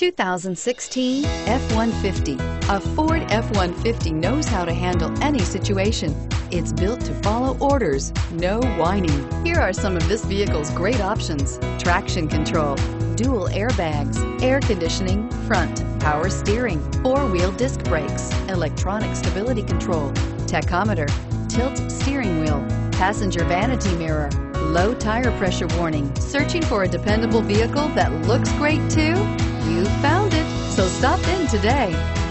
2016 F-150. A Ford F-150 knows how to handle any situation. It's built to follow orders, no whining. Here are some of this vehicle's great options: traction control, dual airbags, air conditioning, front, power steering, four-wheel disc brakes, electronic stability control, tachometer, tilt steering wheel, passenger vanity mirror, low tire pressure warning. Searching for a dependable vehicle that looks great too? You found it, so stop in today.